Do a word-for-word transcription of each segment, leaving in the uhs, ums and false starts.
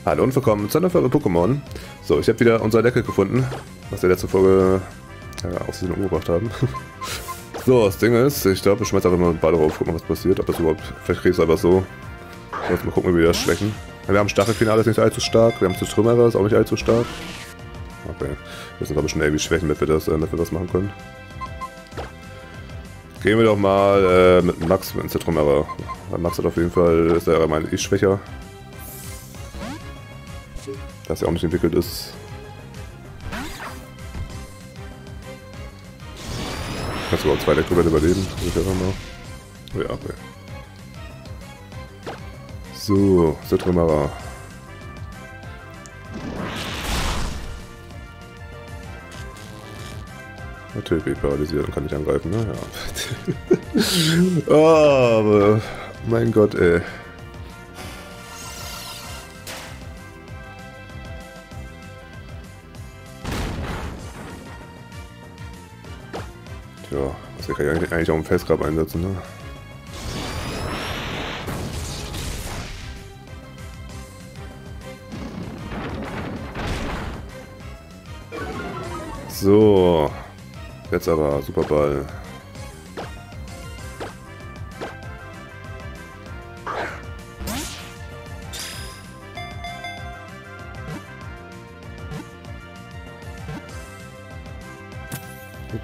Hallo und willkommen zu einer Folge Pokémon. So, ich habe wieder unser Deckel gefunden, was wir letzte Folge ja, aus Versehen umgebracht haben. So, das Ding ist, ich glaube, ich schmeiße einfach mal einen Ball drauf, gucken, was passiert. Ob das überhaupt, vielleicht kriege ich es einfach so. Jetzt mal gucken, wie wir das schwächen. Wir haben Stachelfinale, ist nicht allzu stark. Wir haben zu Trümmerer, ist auch nicht allzu stark. Okay, wir müssen glaube ich schon irgendwie schwächen, damit wir das, äh, damit wir das machen können. Gehen wir doch mal äh, mit Max ins Trümmerer. Weil Max hat auf jeden Fall, ist ja meine ich schwächer. Das ja auch nicht entwickelt ist. Kannst du überhaupt zwei Elektrobälle überleben? Ich einfach mal. Oh ja, okay. So, Zitrimara. Natürlich paralysiert und kann nicht angreifen, ne? Ja. Oh, aber mein Gott, ey. Tja, das kann ich eigentlich, eigentlich auch im Felsgrab einsetzen, ne? So, jetzt aber Superball. Upp.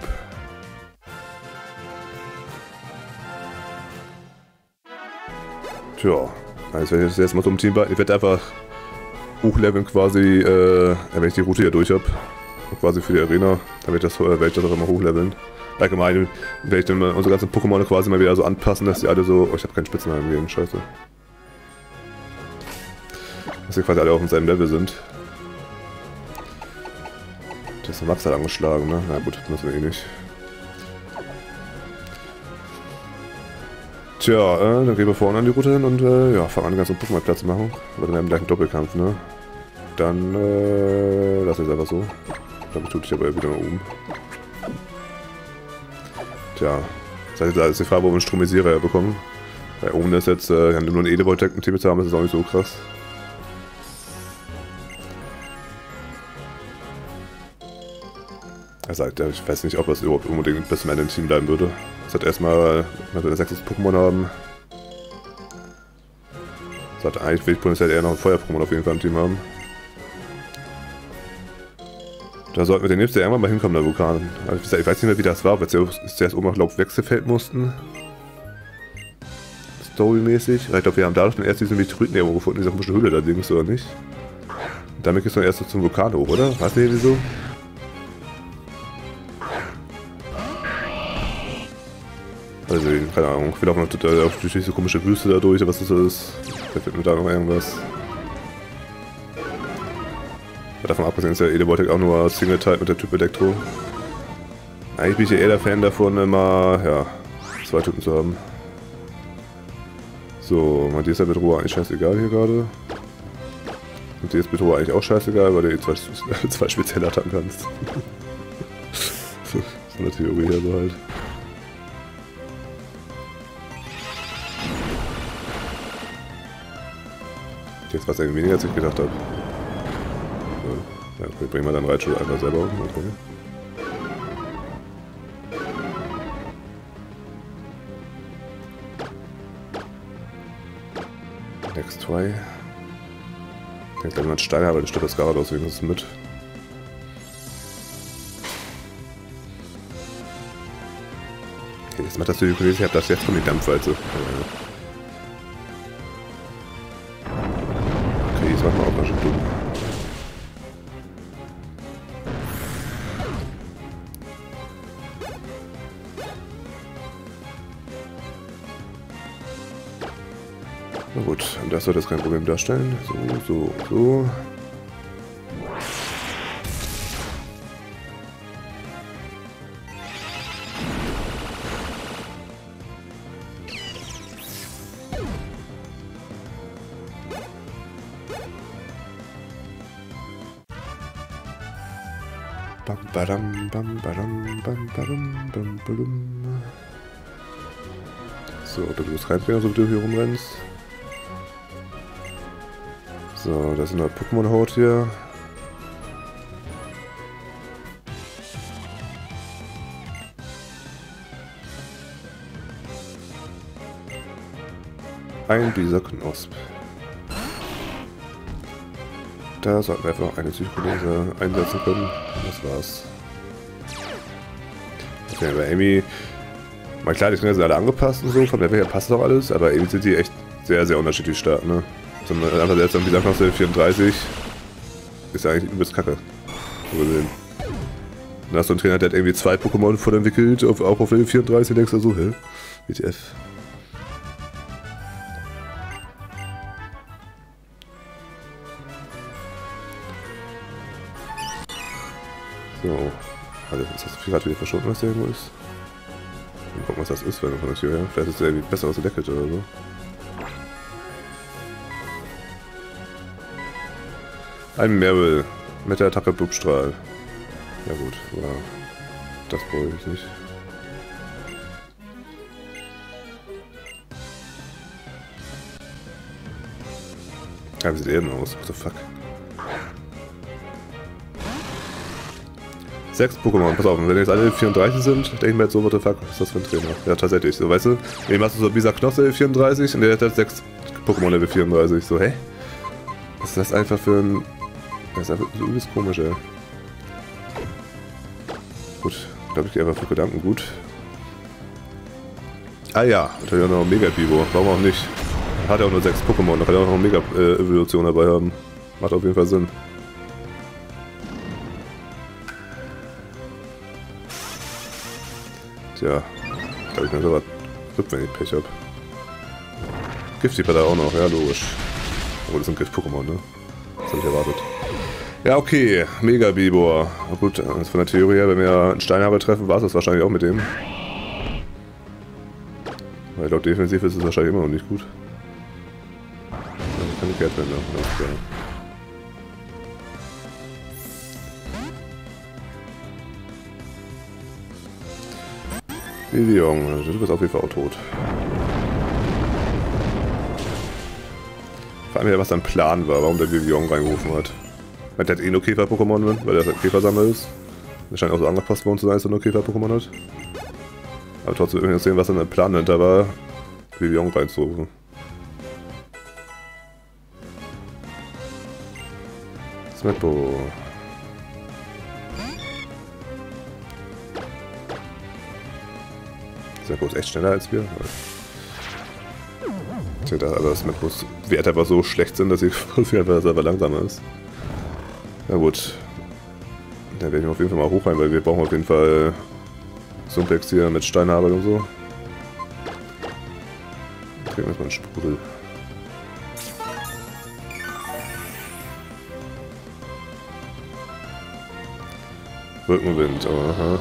Tja, also wenn ich jetzt mal so im Team war, ich werde einfach hochleveln quasi, äh, wenn ich die Route hier durch habe. Quasi für die Arena, dann werde ich, werd ich das auch immer hochleveln. Allgemein werde ich dann mal unsere ganzen Pokémon quasi mal wieder so anpassen, dass die alle so... Oh, ich habe keinen Spitznamen gegen, scheiße. Dass die quasi alle auf demselben Level sind. Das ist der Max halt angeschlagen, ne? Na gut, das müssen wir eh nicht. Tja, äh, dann gehen wir vorne an die Route hin und äh, ja, fangen an, den ganzen Pokémon Platz zu machen. Aber dann haben wir gleich einen Doppelkampf, ne? Dann äh, lass es einfach so. Dann tut sich aber wieder mal um. Tja, das ist die Frage, wo wir einen Stromisierer bekommen. Weil oben ist jetzt, äh, nur einen Edelvolt-Deck im Team zu haben, das ist auch nicht so krass. Also, ich weiß nicht, ob das überhaupt unbedingt bis zum Ende im Team bleiben würde. Das hat erstmal, wenn wir ein sechstes Pokémon haben. Das hat eigentlich, will ich potenziell eher noch ein Feuer-Pokémon auf jeden Fall im Team haben. Da sollten wir den nächsten irgendwann mal hinkommen, der Vulkan. Also ich weiß nicht mehr, wie das war, ob wir zuerst oben nach Laub Wechselfeld mussten. Storymäßig. Ich glaube, wir haben dadurch den ersten diesen Meteoriten irgendwo gefunden, diese komische Höhle da links, oder nicht? Und damit geht es dann erst zum Vulkan hoch, oder? Weißt du wieso? Also, keine Ahnung. Ich will auch noch total auf durch diese komische Wüste da durch, was das ist. Da fehlt mir da noch irgendwas. Davon abgesehen ist ja Edelvolt auch nur Single-Type mit der Typ Elektro. Eigentlich bin ich ja eher der Fan davon, immer ja, zwei Typen zu haben. So, man, die ist ja mit Ruhe eigentlich scheißegal hier gerade. Und die ist mit Ruhe eigentlich auch scheißegal, weil du die zwei, zwei speziell attacken kannst. So eine Theorie hier so halt. Jetzt war es irgendwie weniger, als ich gedacht habe. Ja, okay, bringen wir dann Reitschuh einfach selber um. Okay. Next zwei. Ich denke, wenn man Steine hat, dann stirbt das Garados wenigstens mit. Okay, jetzt macht das die Kollege, ich habe das jetzt von den Dampfwalze. Okay, jetzt machen wir auch mal schon dumm. Na gut, und das wird jetzt kein Problem darstellen. So, so, so. Bam, badam, bam, badam, bam, badam, bam, badum. So, du musst reinbringen, so wie du hier rumrennst. So, da ist eine Pokémon-Haut hier. Ein Bisa-Knosp. Da sollten wir einfach noch eine Psycholyse einsetzen können. Das war's. Okay, bei Amy. Mal klar, die Trainer sind alle angepasst und so, von der her passt doch alles, aber Amy sind die echt sehr, sehr unterschiedlich stark, ne? So ein anderer selbst dann Bisa-Knosp vierunddreißig ist ja eigentlich übelst kacke. So gesehen. Dann hast du einen Trainer, der hat irgendwie zwei Pokémon voll entwickelt, auf, auch auf Level vierunddreißig, denkst du so, hä? W T F. So. Also, ist das gerade wieder verschwunden, was da irgendwo ist? Mal gucken, was das ist, wenn man von der Tür her. Vielleicht ist der irgendwie besser ausgedeckt oder so. Ein Meryl mit der Attacke Blubstrahl. Ja gut, ja. Das brauche ich nicht. Ja, wie sieht er denn aus? What the fuck? Sechs Pokémon, pass auf, wenn jetzt alle vierunddreißig sind, denke ich mir jetzt so, what the fuck, was ist das für ein Trainer? Ja, tatsächlich, so, weißt du? Eben hast du so Bisa-Knosp Level vierunddreißig und der hat halt sechs Pokémon Level vierunddreißig, so, hä? Was ist das einfach für ein... Das ist einfach so übelst komisch, ey. Gut, glaube ich, gehe einfach für Gedanken gut. Ah ja, natürlich auch noch Mega-Bibo, warum auch nicht? Hat ja auch nur sechs Pokémon, da kann er auch noch eine Mega-Evolution dabei haben. Macht auf jeden Fall Sinn. Tja, glaube ich mir sowas gibt, wenn ich Pech hab. Gifty hat er auch noch, ja logisch. Oh, das sind Gift-Pokémon, ne? Das habe ich erwartet. Ja, okay, Mega Bibor. Gut, von der Theorie her, wenn wir einen Steinhaber treffen, war es das wahrscheinlich auch mit dem. Weil ich glaube, defensiv ist es wahrscheinlich immer noch nicht gut. Ja, kann ich Geld werden, ja. Viviong, du bist auf jeden Fall auch tot. Vor allem, was sein Plan war, warum der Viviong reingerufen hat. Der hat eh nur Käfer-Pokémon, weil der ein Käfersammler ist. Der scheint auch so angepasst worden zu sein, dass er nur Käfer-Pokémon hat. Aber trotzdem irgendwie sehen, was dann der Plan dahinter war, Viviong reinzurufen. Smetbo. Smetbo ist echt schneller als wir. Ich dachte aber, dass Smetbos Werte einfach so schlecht sind, dass sie einfach selber langsamer ist. Na gut. Da werde ich auf jeden Fall mal hoch rein, weil wir brauchen auf jeden Fall Sumplex hier mit Steinarbeit und so. Kriegen wir jetzt mal einen Sprudel. Rückenwind, aha.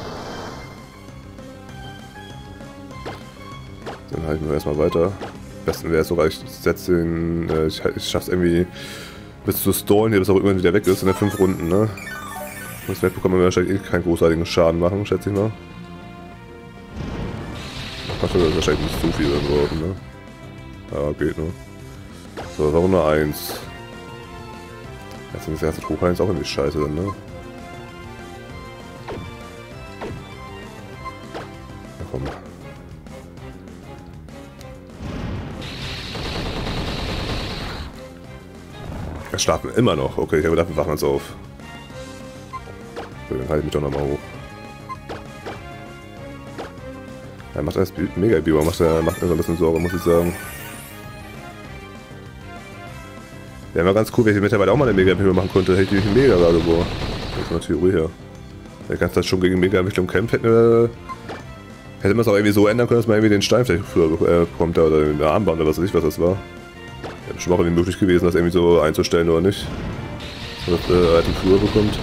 Dann halten wir erstmal weiter. Am besten wäre es sogar, ich setze den, äh, ich, ich schaff's irgendwie bis zu stallen hier, bis er irgendwann wieder weg ist in den fünf Runden, ne? Das Map kann man wahrscheinlich eh keinen großartigen Schaden machen, schätze ich mal. Macht das wahrscheinlich nicht zu viel irgendwo, ne? Ja, geht nur. So, warum nur eins? Jetzt ist das erste Hoch eins auch irgendwie scheiße dann, ne? Na komm. Wir starten immer noch. Okay, ich habe gedacht, wir wachen uns auf. Okay, dann halte ich mich doch nochmal hoch. Er macht das Mega-Biber, macht er macht mir so ein bisschen Sorge, muss ich sagen. Wäre mal ganz cool, wenn ich mittlerweile auch mal eine Mega-Biber machen konnte, hätte ich einen Mega-Radobor. Das ist von der Theorie her. Wenn ich ganz das schon gegen Mega-Entwicklung kämpft, hätten wir. Hätte man es auch irgendwie so ändern können, dass man irgendwie den Stein vielleicht früher äh, bekommt, oder den Armband oder was weiß ich, was das war. Wäre bestimmt auch irgendwie möglich gewesen, das irgendwie so einzustellen oder nicht. Dass man das äh, halt früher bekommt.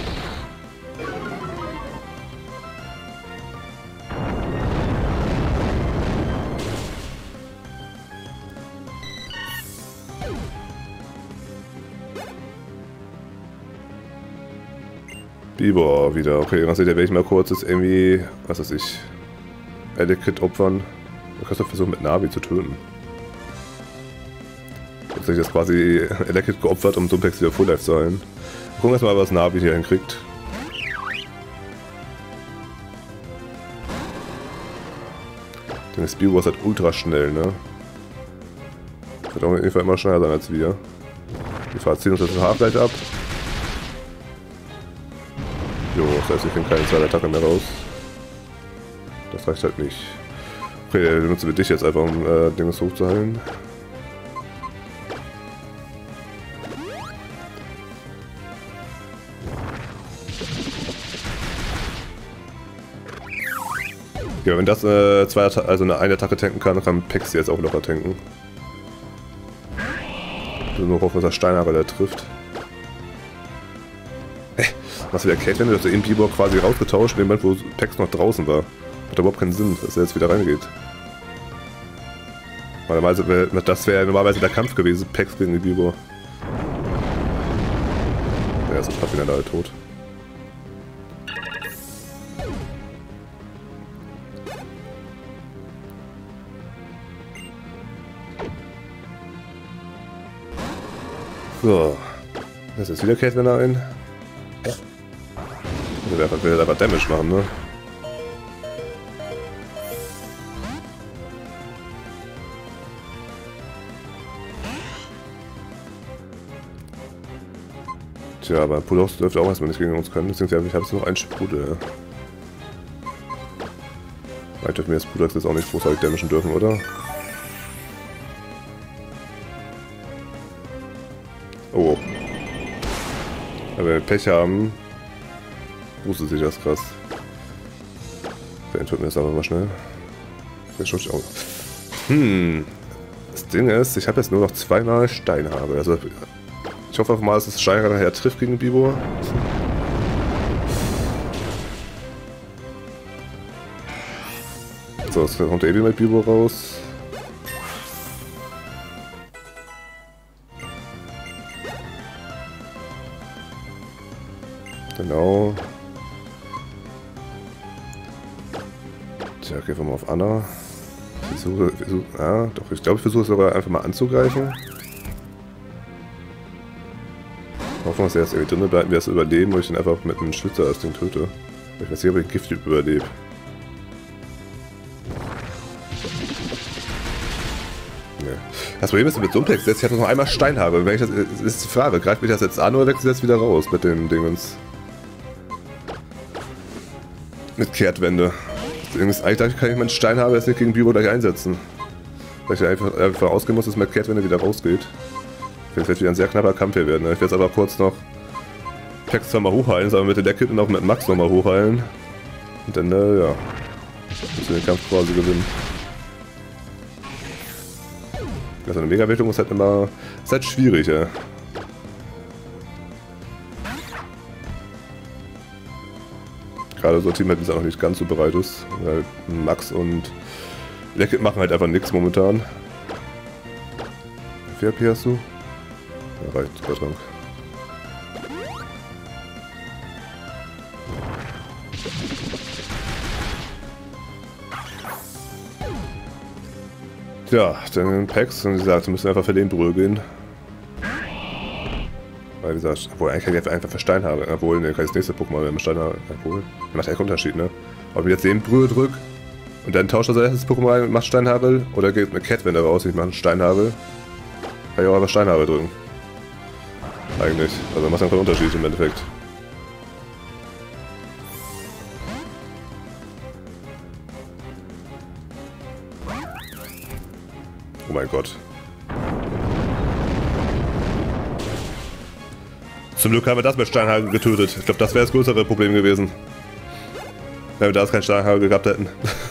Bibor wieder, okay, dann werde ich mal kurz jetzt irgendwie, was weiß ich, Elekid opfern. Du kannst doch versuchen mit Navi zu töten. sich jetzt quasi Elekid geopfert, um Sumpex wieder Full Life zu heilen. Gucken wir erstmal, was Navi hier hinkriegt. Der Speedwall ist halt ultra schnell, ne? Wird auf jeden Fall immer schneller sein als wir. Wir ziehen uns jetzt den Haar gleich ab. Jo, das heißt, ich kriege keine zweite Attacke mehr raus. Das reicht halt nicht. Okay, dann benutzen wir dich jetzt einfach, um äh, Dinges hochzuheilen. Ja, wenn das äh, zwei Atta also eine, eine Attacke tanken kann, kann Pex jetzt auch locker tanken. Nur hoffen, dass der Steinhagel der trifft. Hä? Was wieder Caitlyn, dass der in Bibor quasi rausgetauscht, in dem Moment, wo Pex noch draußen war. Hat überhaupt keinen Sinn, dass er jetzt wieder reingeht. Normalerweise wär, das wäre normalerweise der Kampf gewesen, Pex gegen die Bibor. Ja, ist Pappina da halt tot. So, das ist wieder Caitlyn ein. Ja. Der will, will einfach Damage machen, ne? Tja, aber Pulos dürfte auch erstmal nicht gegen uns können, beziehungsweise ich habe jetzt noch einen Sprudel. Ja. Vielleicht dürfen wir jetzt Pulos jetzt auch nicht großartig damagen dürfen, oder? Oh. Aber wenn wir Pech haben, boostet sich das krass. Beantworten wir das aber mal schnell. Auch. Hm. Das Ding ist, ich habe jetzt nur noch zweimal Steinhagel. Also ich hoffe einfach mal, dass das Steinhagel nachher trifft gegen Bibor. So, jetzt kommt der Ebi mit Bibor raus. Genau. Tja, gehen wir mal auf Anna. Ich versuche, versuche, ah, doch, ich glaube, ich versuche es sogar einfach mal anzugreifen. Hoffen, dass er jetzt irgendwie drin bleibt, wir das überleben und ich dann einfach mit einem Schlitzer das Ding töte. Ich weiß nicht, ob ich den Gifttyp überlebe. Nee. Das Problem ist mit Sumpex jetzt, ich habe noch einmal Steinhagel. Wenn ich das, das ist die Frage, greift mich das jetzt an oder wechselt das wieder raus mit den Dingens? Mit Kehrtwende. Eigentlich kann ich meinen Steinhagel jetzt nicht gegen Bibor gleich einsetzen. Weil ich einfach, einfach ausgehen muss, dass mit Kehrtwende wieder rausgeht. Das wird wieder ein sehr knapper Kampf hier werden. Ne? Ich werde jetzt aber kurz noch Pex zwar mal hochheilen, sondern mit der Decke und auch mit Max nochmal hochheilen. Und dann, äh, ja, müssen wir den Kampf quasi gewinnen. Also eine Mega-Wertung ist halt immer, ist halt schwierig, ja. Gerade so ein Team, das auch noch nicht ganz so bereit ist. Weil Max und Lekid machen halt einfach nichts momentan. Wie viel H P hast du? Ja, reicht, super Trank. Ja, dann Pex und wie gesagt, wir müssen einfach für den Brühe gehen. Weil wie gesagt, obwohl eigentlich kann ich einfach für Steinhagel, obwohl, ne, kann ich das nächste Pokémon, wenn man Steinhagel, obwohl, macht ja keinen Unterschied, ne? Ob ich jetzt den Brühe drück und dann tauscht das erstes Pokémon rein und macht Steinhagel, oder geht eine Kehrtwende raus und ich mache einen Steinhagel, kann ich auch einfach Steinhagel drücken. Eigentlich, also macht ja keinen Unterschied im Endeffekt. Oh mein Gott. Zum Glück haben wir das mit Steinhagel getötet. Ich glaube, das wäre das größere Problem gewesen. Wenn wir da kein Steinhagel gehabt hätten.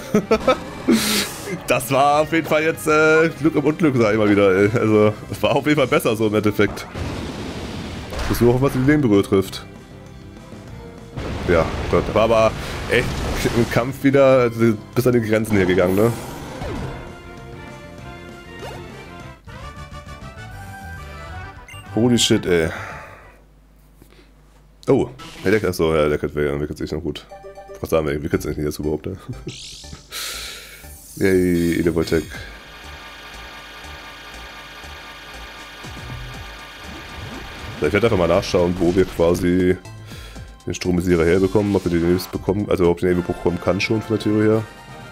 Das war auf jeden Fall jetzt äh, Glück im Unglück, sag ich mal wieder. Ey. Also, es war auf jeden Fall besser so im Endeffekt. Bis nur auf was die Lehmbrühe trifft. Ja, Gott. War aber echt im Kampf wieder bis an die Grenzen hier gegangen, ne? Holy shit, ey. Oh, der Deck, achso, ja, der entwickelt sich noch gut. Was sagen wir, entwickelt sich nicht jetzt überhaupt, ne? Yay, Edevoltec. Ich werde einfach mal nachschauen, wo wir quasi den Stromsieger herbekommen, ob wir den jetzt bekommen, also ob ich den irgendwie bekommen kann schon von der Theorie her.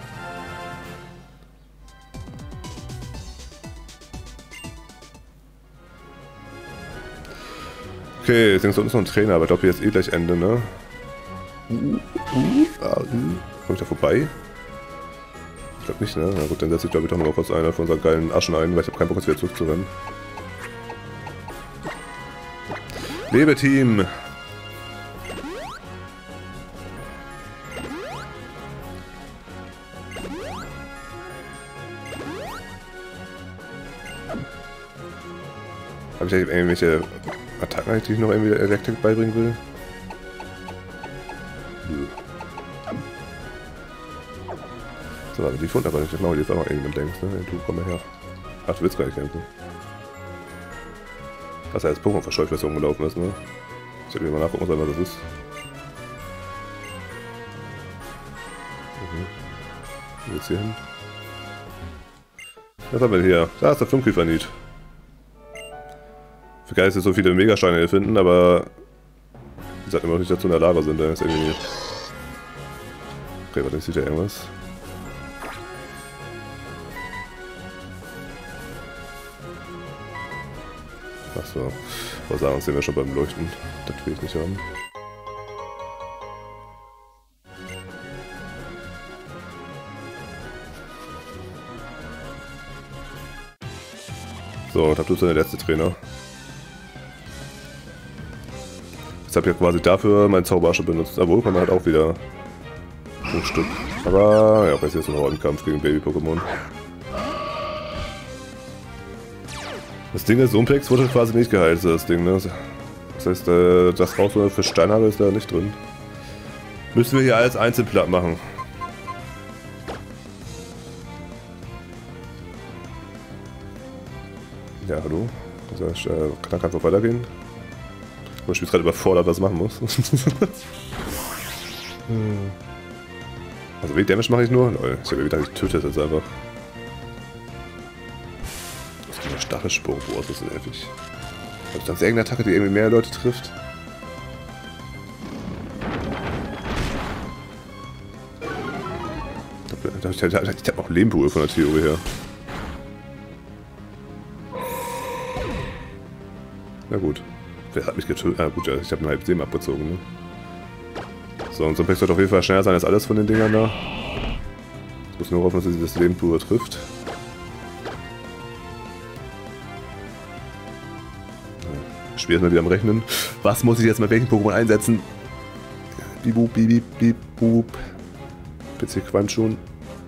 Okay, jetzt denkst du, unten ist noch ein Trainer, aber ich glaube, hier ist eh gleich Ende, ne? Uh, uh, ah, uh. Komm ich da vorbei? Ich glaube nicht, ne? Na gut, dann setze ich glaube ich doch noch mal kurz einer von unseren geilen Aschen ein, weil ich habe keinen Bock, jetzt wieder zurückzurennen. Lebe Team! Habe ich eigentlich irgendwelche Attacken, die ich noch irgendwie der Elektrik beibringen will? Nö. So, aber die Fund aber nicht. Genau, die ist auch noch irgendwann denkst, ne? Du komm mal her. Ach, du willst gar nicht kämpfen. Was ja als Pokémon verscheucht, was so rumgelaufen ist, ne? Ich hätte mir mal nachgucken sollen, was das ist. Mhm. Wo geht's hier hin? Was haben wir hier? Da ist der Flunkiefer-Niet. Für geil ist es so viele Megasteine hier finden, aber die sagt immer noch nicht dazu in der Lage sind, da ist irgendwie. Okay, warte, ich sehe da irgendwas. Achso, was sagen, sehen wir schon beim Leuchten. Das will ich nicht haben. So, das ist der letzte Trainer. Jetzt habe ich ja quasi dafür meinen Zaubersche benutzt, obwohl man halt auch wieder ein Stück. Aber ja, jetzt ist ein Hordenkampf gegen Baby-Pokémon. Das Ding ist, Umpex wurde quasi nicht geheilt, das Ding, ne? Das heißt, äh, das raus für Steinhalle ist da nicht drin. Müssen wir hier alles einzeln platt machen. Ja, hallo? Das heißt, äh, kann einfach weitergehen. Ich bin gerade überfordert, was ich machen muss. Also, wenig Damage mache ich nur. Lol, ich habe gedacht, ich töte das jetzt einfach. Das ist eine Stachelsprung, boah, das ist nervig. Habe ich sonst irgendeine Attacke, die irgendwie mehr Leute trifft? Ich habe hab, hab auch Lehmpur von der Theorie her. Na gut. Wer hat mich getötet? Ah gut, ja, ich habe einen halben Leben abgezogen, ne? So, und so Sompex wird auf jeden Fall schneller sein als alles von den Dingern da. Ich muss nur hoffen, dass sie das Leben pur trifft. Schwer ist mal wieder am Rechnen. Was muss ich jetzt mit welchen Pokémon einsetzen? Bibub, bibib, bibub. P C Quant schon.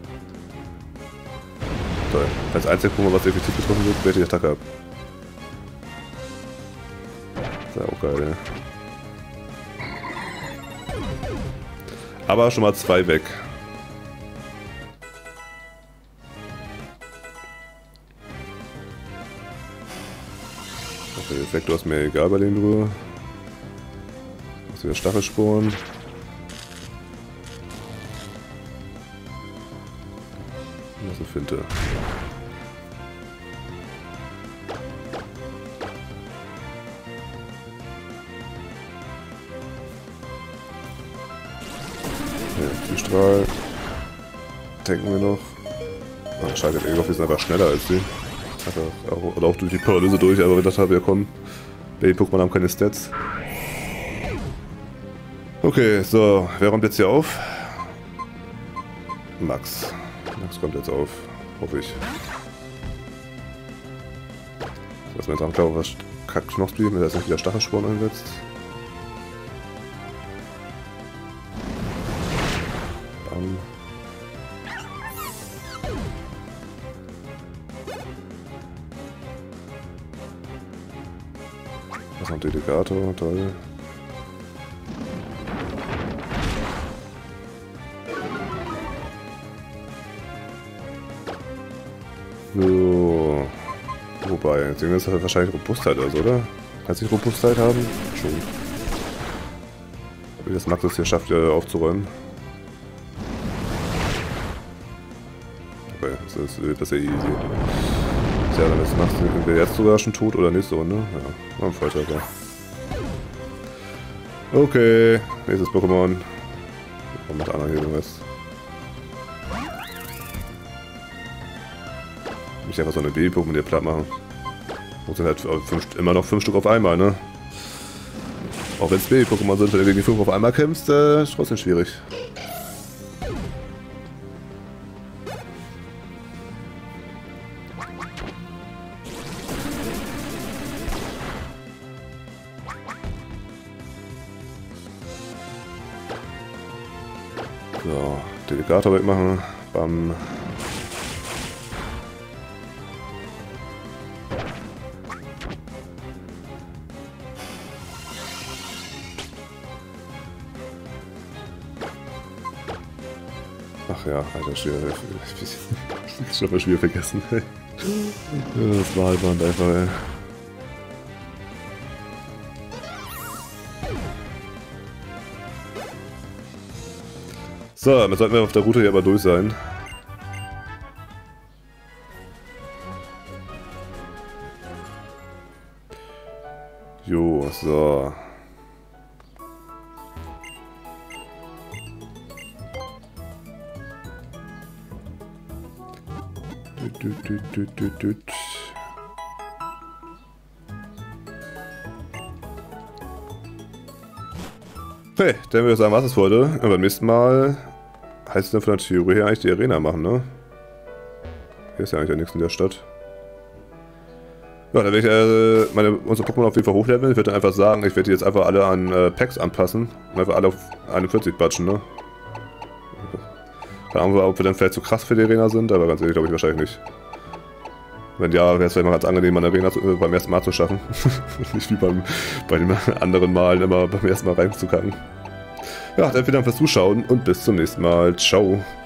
Toll. Als einziges Pokémon, was effektiv getroffen wird, werde ich die Attacke ab. Das ist ja auch geil, ja. Aber schon mal zwei weg. Okay, Effektor ist mir egal bei den drüber. Was wieder Stachelsporen. Was eine Finte. Strahl. Tanken wir noch. Ach, scheiße, Egolf ist einfach schneller als sie. Einfach auch, oder auch durch die Paralyse durch, aber ich dachte, ja komm. Baby-Pokémon haben keine Stats. Okay, so, wer räumt jetzt hier auf? Max. Max kommt jetzt auf. Hoffe ich. Lass mal jetzt auch was Kack-Knochs blieben, wenn er jetzt nicht wieder Stachelsporn einsetzt. Das ist ein Dedikator, toll. So. Wobei, jetzt ist das wahrscheinlich Robustheit oder so, oder? Heißt nicht Robustheit haben? Schon. Wie das Max es hier schafft, aufzuräumen. Okay, das ist, das ist ja easy. Ja, dann ist Max jetzt sogar schon tot oder nächste Runde. Ja, am Freitag, ja. Okay, nächstes Pokémon. Was macht einer hier irgendwas? Nicht einfach so eine Baby-Pokémon hier platt machen. Und sind halt fünf, immer noch fünf Stück auf einmal, ne? Auch wenn es Baby-Pokémon sind, wenn du gegen die fünf auf einmal kämpfst, äh, ist trotzdem schwierig. So, Delegator wegmachen. Bam. Ach ja, alter Schwere. Ich hab das Spiel vergessen. Das Wahlband einfach, ey. So, dann sollten wir auf der Route hier aber durch sein. Jo, so. Du, du, du, du, du. Hey, dann würde ich sagen, was ist heute? Und beim nächsten Mal heißt es dann von der Theorie her eigentlich die Arena machen, ne? Hier ist ja eigentlich ja nichts in der Stadt. Ja, dann werde ich äh, meine, unsere Pokémon auf jeden Fall hochleveln. Ich werde dann einfach sagen, ich werde die jetzt einfach alle an äh, Packs anpassen und einfach alle auf einundvierzig batschen, ne? Keine Ahnung, ob wir dann vielleicht zu krass für die Arena sind, aber ganz ehrlich glaube ich wahrscheinlich nicht. Wenn ja, wäre es vielleicht mal ganz angenehm, eine Arena zu, äh, beim ersten Mal zu schaffen. Nicht wie beim, bei den anderen Malen immer beim ersten Mal reinzukacken. Ja, dann vielen Dank fürs Zuschauen und bis zum nächsten Mal. Ciao.